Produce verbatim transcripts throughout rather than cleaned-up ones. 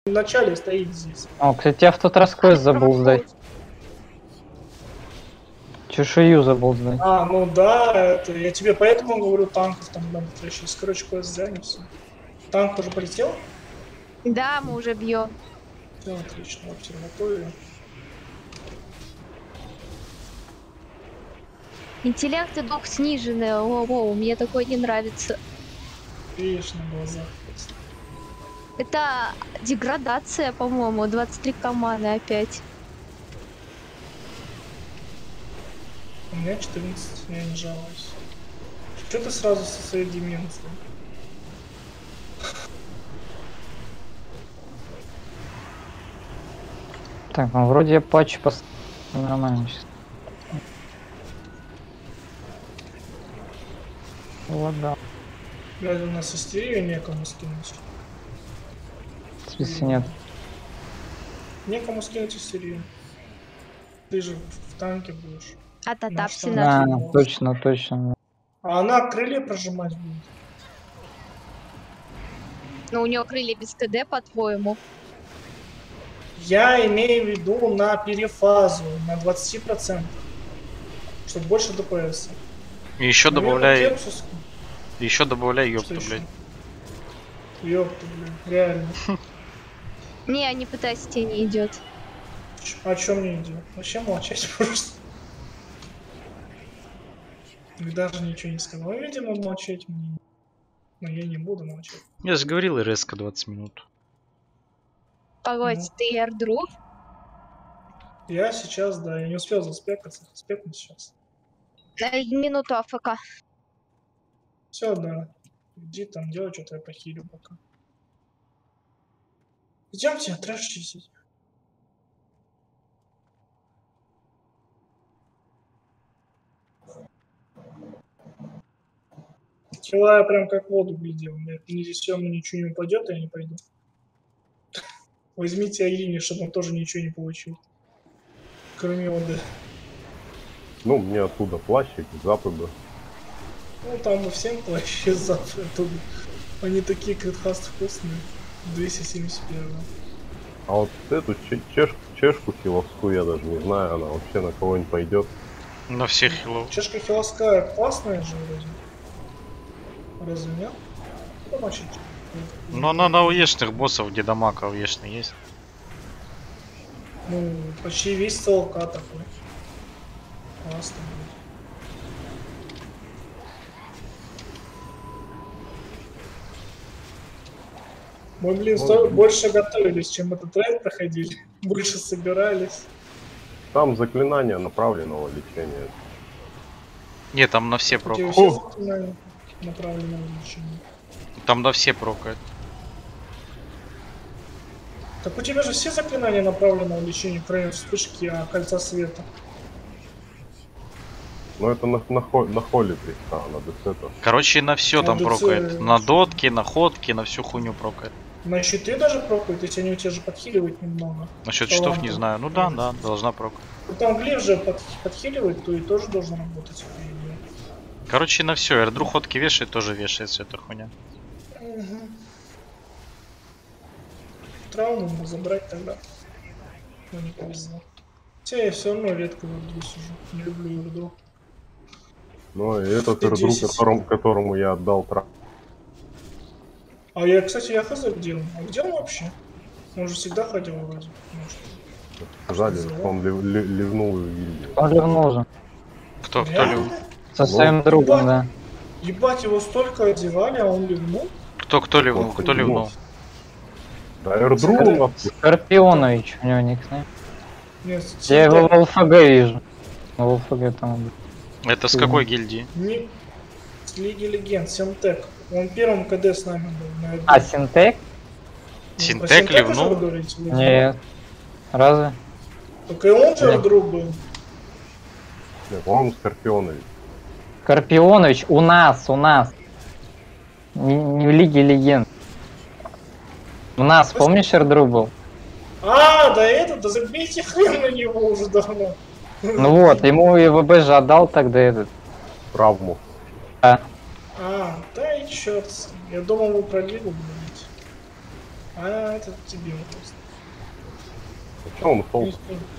в начале стоит здесь. О, кстати, я в тот раз квест забыл сдать. Чешую забыл сдать. А, ну да, это я тебе поэтому говорю, танков там надо сейчас. Короче, квест взяли, все. Танк уже полетел? Да, мы уже бьем. Все, отлично, обсерваторию. Интеллект и дух снижены. О-о, мне такое не нравится. Видишь на глазах. Это деградация, по-моему, двадцать три команы опять. У меня четырнадцать, я не жалуюсь. Что ты сразу со своей деменцией? Так, ну вроде я патч пос... Нормально сейчас. Вот да. Блядь, у нас истерию некому скинуть. В смысле нет. Некому скинуть истерию. Ты же в танке будешь. А та Наш тапси танк. А, можешь. точно, точно. А она крылья прожимать будет. Ну, у него крылья без ТД, по-твоему. Я имею в виду на перефазу, на двадцать процентов. Чтобы больше ДПС. И еще Ну, добавляй, я Кексус- еще добавляй Что ёпту, еще? блядь. Ёпта, блин, реально. Не, не пытайся, тебе не идет. Ч- А чё мне идет? Вообще молчать просто. И даже ничего не сказал. Ну, видимо, молчать мне. Но я не буду молчать. Я же говорил, РСК двадцать минут. Погодь, Ну. ты эрдру? Я сейчас, да, я не успел заспекаться. Спекнуть сейчас. На минуту АФК. Все, да. Иди там делай что-то, я похилю пока. Идемте, трэш чистить. Хила я прям как в воду глядел. Мне не здесь все ничего не упадет, я не пойду. Возьмите Аини, чтобы он тоже ничего не получил. Кроме воды. Ну, мне оттуда плащик, запы бы. Ну там мы всем плащи завтра оттуда. Они такие кэтхаст вкусные. двести семьдесят один. А вот эту че- чеш- чешку хиловскую я даже не знаю, она вообще на кого-нибудь пойдет. На всех хилов. Чешка хиловская классная же вроде. Разве нет? Помочить. Но она на уешных боссов, где дамаг уешный есть. Ну, почти весь целка такой. Классно будет. Мы, блин, сто- больше готовились, чем этот рейд проходили. Больше собирались. Там заклинание направленного лечения. Не, там на все У тебя прокают. все заклинания направлены на лечение. Там на все прокают. Так у тебя же все заклинания направлены на лечение, кроме вспышки а, кольца света. Но это на, на, хо- на холле а, на десета. Короче, на все На там ДЦ прокает. На что? дотки, на ходки, на всю хуйню прокает. На щиты даже прокают, если они у тебя же подхиливают немного. Насчет Таланты. щитов не знаю. Ну да, да, должна прокать. Ну, там глиф же под, подхиливает, то и тоже должен работать. по идее. Короче, на все. Эрдру ходки вешает, тоже вешает вся эта хуйня. Угу. Травму надо забрать тогда. Ну не повезло. Хотя я все равно редко в игру сижу. Не люблю игру. Ну и этот Ты эрдру, десять. которому, которому я отдал трав. А я, кстати, я хз где он? А где он вообще? Он же всегда ходил вроде. Может. Сказали, Что что он лив- ли- ливнул в гильдию. Он ливнул же. Кто, кто Реально? лив? Со Ну, своим другом, ебать. да. Ебать, его столько одевали, а он ливнул? Кто, кто ливнул? Вот Кто ливнул? ливнул. Да эрдру Скажи. у нас Скорпионович у него никнейм. Нет, Я его в Синтек. ЛФГ вижу. В ЛФГ там. Это с какой гильдии? Не... С Лиги Легенд, Синтек. Он первым КД с нами был. На этой. А, Синтек? Про Синтек Синтека же ливнул? вы говорите, вы? Нет. Разве? Так и он же Нет. друг был. Нет, по-моему, Скорпионович. Скорпионович у нас, у нас. Не, не в Лиге Легенд. У нас, помнишь, Эрдру был? А, да это, да забейте хрен на него уже давно. Ну вот, ему и ВБ же отдал тогда этот. Травму. А, да и черт. с ним. Я думал, вы про Лигу говорите. А это тебе просто. А чё он толк?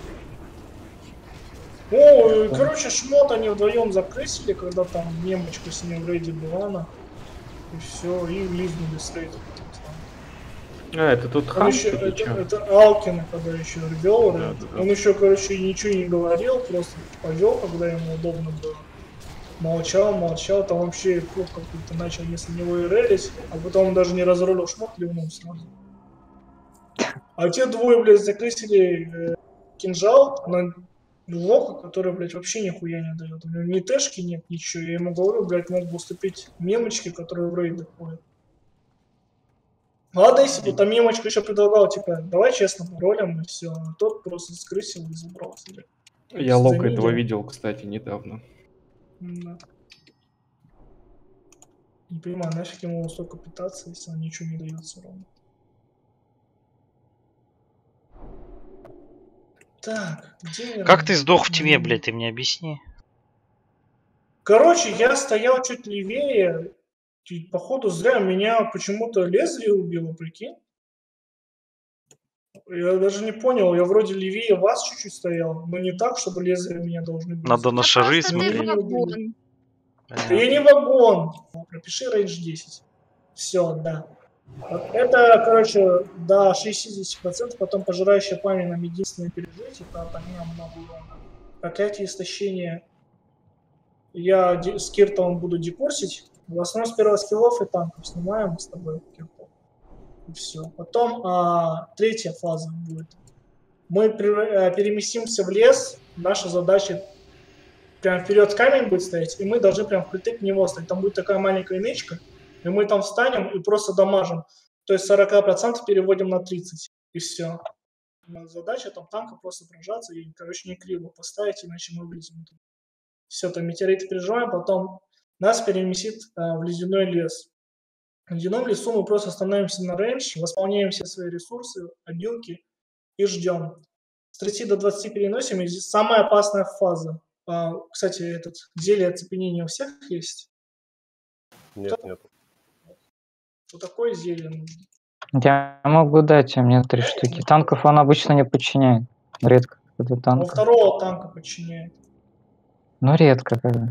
О, короче, шмот они вдвоем закрысили, когда там мемочка с ним в рейде была, на. И все, и лизнули с рейда. А, это тут Он хан, еще, или это, чё? это Алкин, когда еще вел Да, рейд. да, да. Он еще, короче, ничего не говорил, просто повел, когда ему удобно было. Молчал, молчал, там вообще фу, какой-то начал вместо него и релить, а потом он даже не разрулил шмот, ливнул сразу. А те двое, блядь, закрысили э, кинжал на Вока, который, блядь, вообще нихуя не дает. У него ни тэшки нет, ничего. Я ему говорю, блядь, мог бы уступить мемочки, которые в рейды ходят. Ладно, если бы там мемочка еще предлагал, типа, давай честно паролем, и все. А тот просто скрысил и забрался, блядь. Я лог этого Замидил. видел, кстати, недавно. Да. Не понимаю, нафиг ему столько питаться, если он ничего не дает все равно. Так, где... Как ты сдох в тьме, М. блядь, ты мне объясни. Короче, я стоял чуть левее, и, походу зря меня почему-то лезвие убило, прикинь. Я даже не понял, я вроде левее вас чуть-чуть стоял, но не так, чтобы лезвие меня должны были. Надо на шары Просто ты смотреть. вагон. Да я не вагон. Пропиши рейндж десять. Все, да. Вот это, короче, до шестидесяти процентов, потом пожирающая пламя нам единственное пережить, это от огня много урона. Проклятие истощения я ди- с Киртом буду декурсить. В основном с первого скиллов и танков снимаем с тобой Киртов. И все. Потом а, третья фаза будет. Мы пре- э, переместимся в лес. Наша задача прям вперед камень будет стоять, и мы должны прям впритык в него стоять. Там будет такая маленькая нычка, и мы там встанем и просто дамажим. То есть сорок процентов переводим на тридцать, и все. Задача там танка просто прожаться и, короче, не криво поставить, иначе мы вылезем. Все, там метеориты переживаем, потом нас переместит а, в ледяной лес. В ледяном лесу мы просто становимся на рейндж, восполняем все свои ресурсы, обилки и ждем. С тридцати до двадцати переносим, и здесь самая опасная фаза. А, кстати, этот зелье оцепенения у всех есть? Нет, нет. Что такое зелье нужно? Я могу дать, а мне три штуки. Танков он обычно не подчиняет. Редко когда У танк. второго танка подчиняет. Ну, редко когда.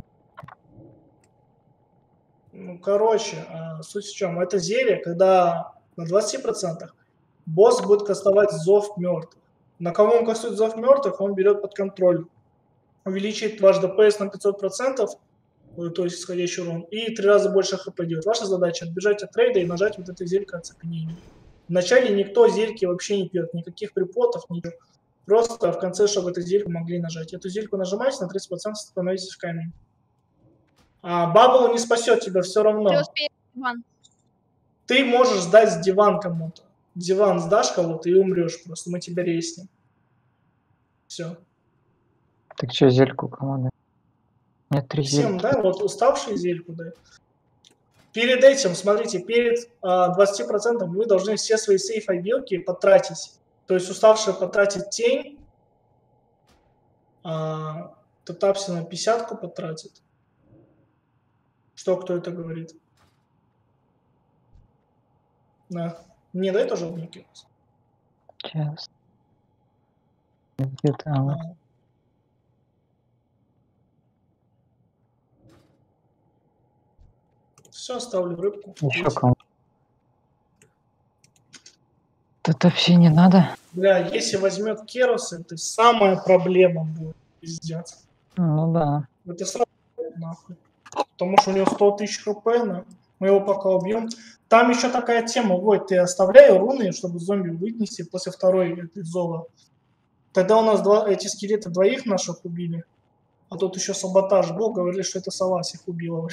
Ну, короче, а, суть в чем? Это зелье, когда на двадцати процентах босс будет кастовать зов мертвых. На кого он кастует зов мертвых, он берет под контроль. Увеличит ваш ДПС на пятьсот процентов, э, то есть исходящий урон, и три раза больше хп делает. Ваша задача отбежать от рейда и нажать вот это зелье оцепенения. Вначале никто зельки вообще не пьет, никаких припотов, ничего. Просто в конце, чтобы эту зельку могли нажать. Эту зельку нажимаете, на тридцать процентов становитесь в камень. А бабл не спасет тебя все Ты равно. успеешь, Иван. Ты можешь сдать диван кому-то. Диван сдашь кого-то и умрешь просто, мы тебя резнем. Все. Так что, зельку команды? Нет, три Всем, зельки. да, вот уставшие зельку, да. Перед этим, смотрите, перед а, двадцатью процентами вы должны все свои сейф-обилки потратить. То есть уставшие потратить тень, а, Татапсина пятидесятку потратит. Что, кто это говорит? Да. Не, дай тоже обники. Сейчас. Где-то А, вот. все, ставлю рыбку. Еще Видите? кому. Это все не надо. Бля, если возьмет Керос, это самая проблема будет. Пиздец. Ну да. Это сразу нахуй. Потому что у него сто тысяч хп, на. Мы его пока убьем. Там еще такая тема, вот, ты оставляй руны, чтобы зомби вынести после второй этой зова. Тогда у нас два, эти скелеты двоих наших убили. А тут еще саботаж был, говорили, что это сова всех убила.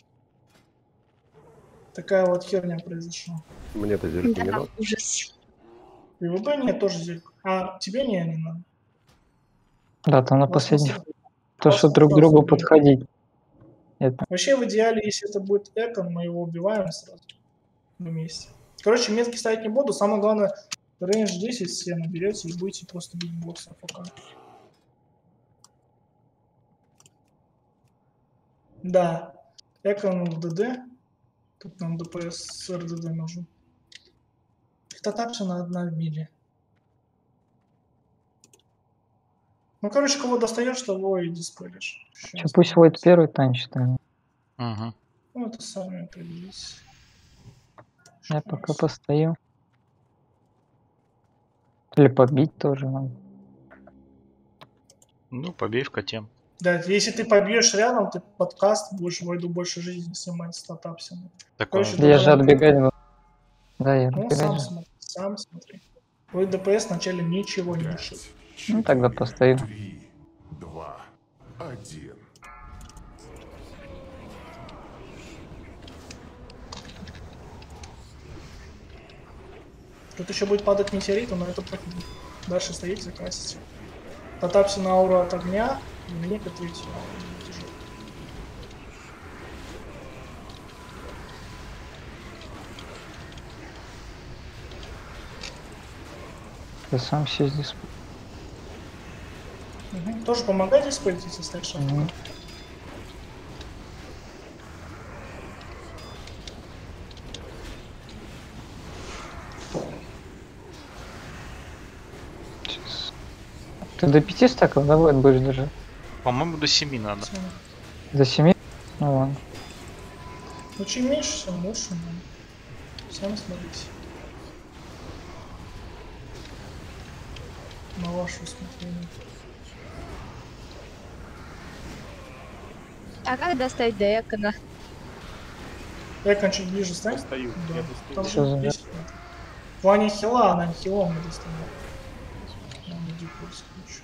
Такая вот херня произошла. Мне-то зельку не Да, надо. ужас. И ВБ нет тоже зелька. А тебе не, не надо. Да, там на Вас последних. не То, вас что не друг к сразу другу убьют. подходить. Это. Вообще, в идеале, если это будет экон, мы его убиваем сразу вместе. Короче, метки ставить не буду. Самое главное, рейндж десять все наберете и будете просто бить босса пока. Да, экон в ДД. Тут нам ДПС с РДД нужен. Татарчина одна в мире. Ну, короче, кого достаешь, того и диспелишь. Че, пусть Войд первый танчит. а Угу. Ну, это сами определись. Я пока постою. Или побить тоже надо. Ну, побей в коте. Да, если ты побьешь рядом, ты подкаст будешь Войду больше жизни снимать с татапсиной. Такое. Короче, Да я да, же да. отбегать буду. Да, я Ну, отбегать сам же. смотри, сам смотри. Твой ДПС вначале ничего не решит. Ну, тогда постою. Три, два, один. Тут еще будет падать метеорит, но это пофиг. Дальше стоит, закрасить. Татапси на ауру от огня, и мне к третью. Я сам все здесь. Угу. Тоже помогай здесь пойти, если стоишь. Угу. Сейчас. Ты до пяти стаков, да, Войд, будешь держать? По-моему, до семи надо. До семи? Ну ладно. Ну, чем меньше, тем лучше. Но... Сами смотрите. На ваше усмотрение. А как достать до Экона? Экон чуть ближе стань. Достаю, Да. я достаю. Там Всё, же да. десять метров. В плане хила, она хилом не достанет. Надо дипульс включу.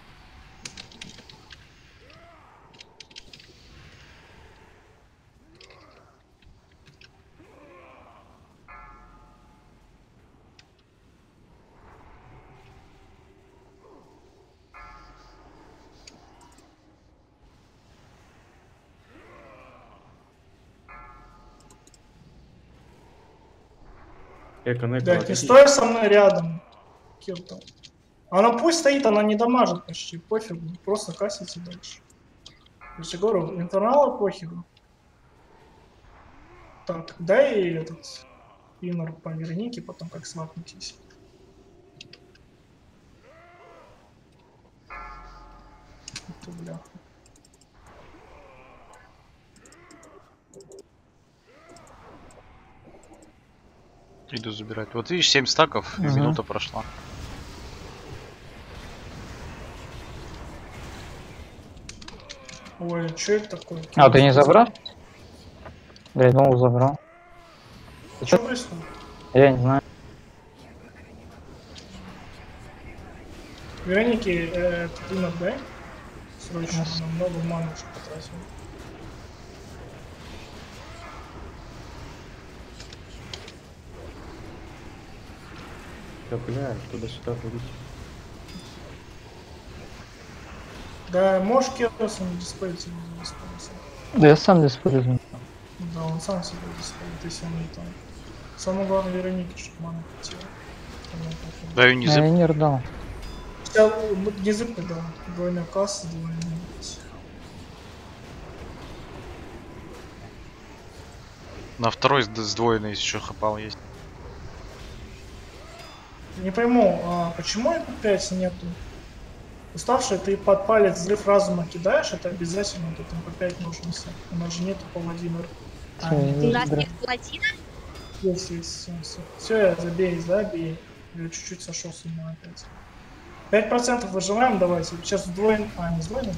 Экон, экон, Да, не отойди. стой со мной рядом. Килл там. Она пусть стоит, она не дамажит почти. Пофигу. Просто кассите дальше. То есть я говорю, интернала пофигу. Так, дай этот иннер по Веронике, потом как свапнитесь. Это бля. Иду забирать. Вот видишь, семь стаков, и Ага. минута прошла. Ой, что это такое? А, ты не забрал? Блять, думал, забрал. Что происходит? Я не знаю. Вероники, э, этот иннер дай. Срочно, она много маны уже потратила. Да, бля, туда-сюда ходить. Да, можешь Кероса не диспелить, не диспелить. Да я сам использую. Да, он сам себе диспелит, если он не там. Самое главное Вероники, чтобы мана хватило. Даю не Я зап... не рдал. Хотя, не зыбка, да. Двойная касса, двойная. На второй сд- сдвоенный еще хапал есть. Не пойму, а почему это пять нету? Уставший, ты под палец взрыв разума кидаешь, это обязательно, тут там по пять нужно все. У нас же нету паладинов. А, Всё, нет. я У нас забираю. нет плотина? Есть, есть, все, все. Все, забей, забей. Я чуть-чуть сошел с ума опять. пять процентов выживаем, давайте. Сейчас вдвоем. А, не вдвоем?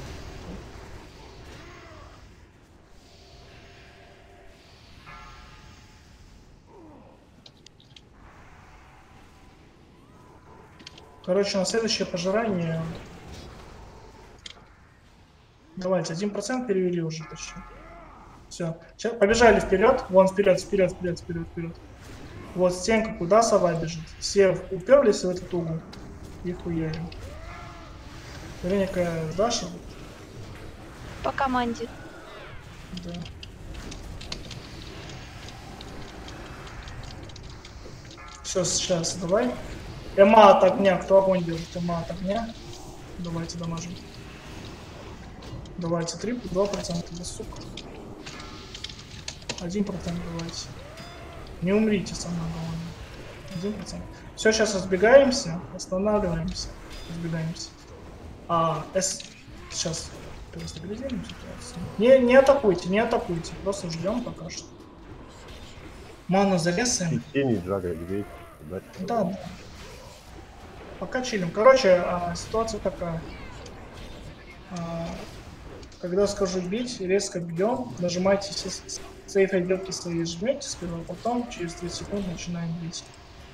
Короче, на следующее пожирание. Давайте, один процент перевели уже почти. Все. Сейчас побежали вперед. Вон вперед, вперед, вперед, вперед, вперед. Вот стенка, куда сова бежит. Все уперлись в этот угол и хуярим. Вероника, Даша? По команде. Да. Все, сейчас, давай. Эма от огня, кто огонь держит? Эма от огня. Давайте дамажим. Давайте, три, два процента, да сука. один процент давайте. Не умрите, самое главное. один процент. Все, сейчас разбегаемся, останавливаемся, разбегаемся. А, С... Сейчас перестабилизируем ситуацию. Не, не атакуйте, не атакуйте, просто ждем пока что. Ману залезаем. Тени, джагры, бейте. Да, да. Пока чилим. Короче, а, ситуация такая. А, когда скажу бить, резко бьем, нажимайте сейф отделки свои, жмете сперва, потом через тридцать секунд начинаем бить.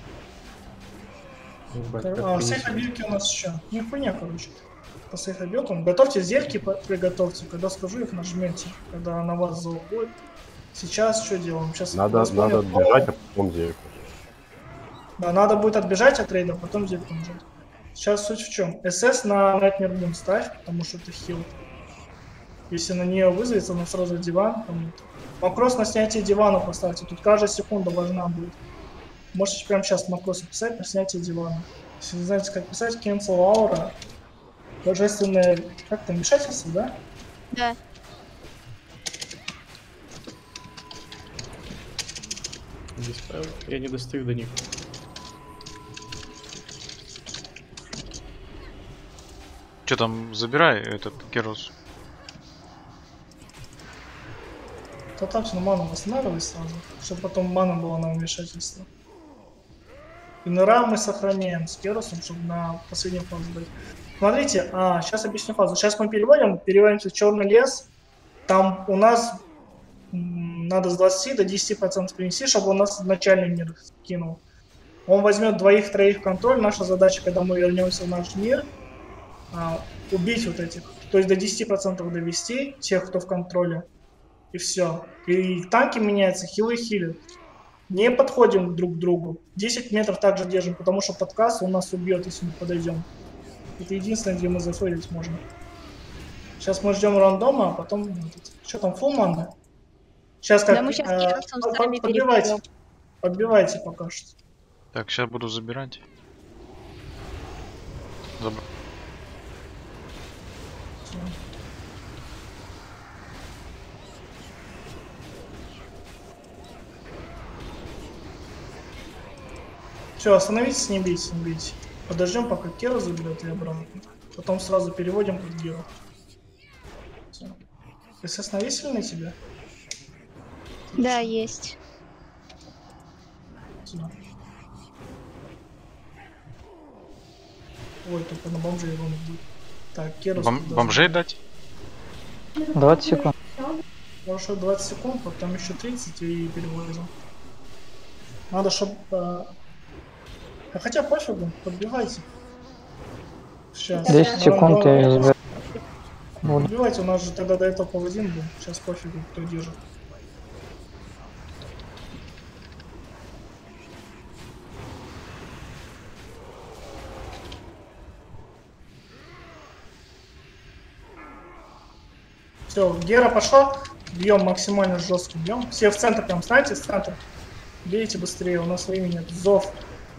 А, сейф отделки у нас еще. Нихуя, короче. По сейф отделкам. Готовьте зельки, приготовьте. Когда скажу, их нажмете. Когда на вас зов будет. Сейчас что делаем? Сейчас надо, надо отбежать, а потом зельку. Да, надо будет отбежать от рейда, потом зельку нажать. Сейчас суть в чем? СС на Nightmare Moon ставь, потому что это хил. Если на нее вызовется, она сразу диван. Макрос на снятие дивана поставьте. Тут каждая секунда важна будет. Можете прямо сейчас макрос писать на снятие дивана. Если не знаете, как писать, cancel aura. Божественное... Как там, вмешательство, да? Да. Я не достаю до них. Че там, забирай этот Керос. Достаточно ману восстанавливай сразу, чтобы потом мана была на вмешательство. И нора мы сохраняем с Керосом, чтобы на последнюю фазу дать. Смотрите, а, сейчас объясню фазу. Сейчас мы переводим, переводимся в черный лес. Там у нас надо с двадцати до десяти процентов принести, чтобы он нас в начальный мир скинул. Он возьмет двоих-троих контроль. Наша задача, когда мы вернемся в наш мир, а, убить вот этих. То есть до десяти процентов довести тех, кто в контроле. И все. И танки меняются, хилы хилят. Не подходим друг к другу. десять метров также держим, потому что подкаст он нас убьет, если мы подойдем. Это единственное, где мы зафейлить можно. Сейчас мы ждем рандома, а потом... Что там, фулл мана? Сейчас как... Да мы сейчас а, с нами подбивайте. Подбивайте пока что. Так, сейчас буду забирать. Заб... Все, остановитесь, не бейте, не бейте. Подождем, пока Керу заберет и обратно. Потом сразу переводим под Геру. Все. СС навесили на тебя? Да, есть. Все. Ой, только на бомже его не будет. Так, Керу... Бом бомжей дать? двадцать секунд. Хорошо, двадцать секунд, потом еще тридцать и переводим. Надо, чтобы... А хотя пофигу, подбивайте. Сейчас. десять секунд я ее заберу. Подбивайте, у нас же тогда до этого паладин был. Сейчас пофигу, кто держит. Все, Гера пошла. Бьем максимально жестко, бьем. Все в центр прям, знаете, в центр. Бейте быстрее, у нас времени нет. Зов.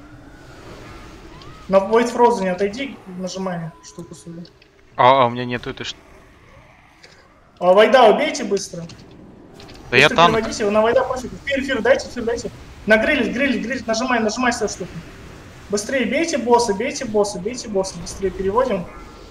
На Void Frozen отойди, нажимай штуку свою. А, а у меня нету этой штуки. А Вайда убейте быстро. Да я танк. Переводите его на Вайда, пофиг. Фир, фир, дайте, фир, дайте. На грилить, грилить, грилить, нажимай, нажимай свою штуку. Быстрее бейте босса, бейте босса, бейте босса. Быстрее переводим.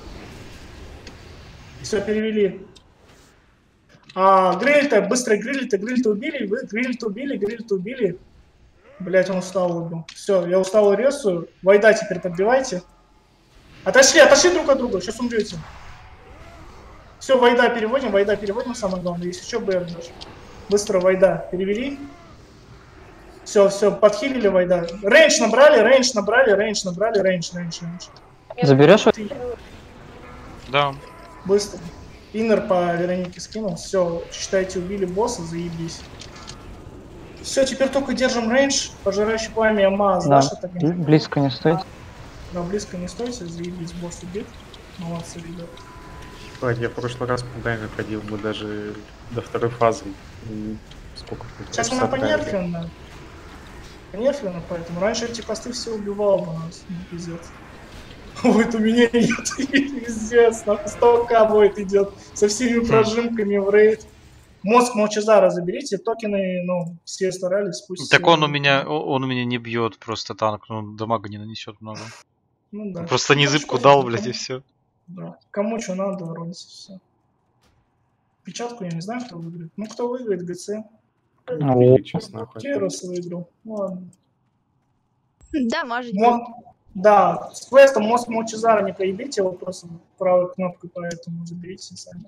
Все, перевели. А, гриль-то, быстро гриль-то, гриль-то убили, вы гриль-то убили, гриль-то убили. Блять, он устал убил. Все, я устал ресую. Вайда теперь подбивайте. Отошли, отошли друг от друга, сейчас умрете. Все, Вайда переводим, Вайда переводим, самое главное. Если что, БР даже. Быстро Вайда перевели. Все, все, подхилили Вайда. Рейндж набрали, рейндж набрали, рейндж набрали, рейндж, рейндж, рейндж. Заберешь? Да. Быстро. Иннер по Веронике скинул. Все, считайте, убили босса, заебись. Все, теперь только держим рейндж. Пожирающий пламя Маз. Да, да, близко не стойте. Да, близко не стойте, заебись, босс убит. Молодцы, ребят. Ой, я в прошлый раз правильно ходил, мы даже до второй фазы. Сколько? Сейчас она понерфлена. Понерфлена, поэтому раньше эти посты все убивал бы нас. Ну, пиздец. Вот у меня нет, пиздец, нахуй столько будет идет. Со всеми прожимками в рейд. Мозг Молчазара заберите, токены, ну, все старались, пусть... Так все- он у меня, о- он у меня не бьет просто танк, ну дамага не нанесет много. Ну, да. Просто Ну, незыбку что, дал, кому- блядь, и все. Да. Кому что надо, ронится все. Печатку я не знаю, кто выиграет. Ну, кто выиграет, ГЦ. Убили, честно, хоть. Керос выиграл. Ну, ладно. Да, может быть. Мо- Да, с квестом мозг Молчазара не проебите, его просто правой кнопкой, поэтому заберите сами.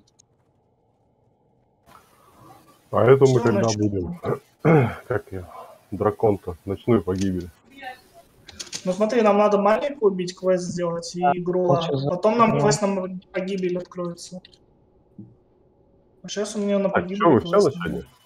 Поэтому Всё, мы когда значит. будем, как я, дракон-то, ночную погибель. Ну смотри, нам надо маленькую убить, квест сделать и игру. Молчазар. Потом нам Да. квест на погибель откроется. А сейчас у меня на Так, погибель что, вы все квест. начали?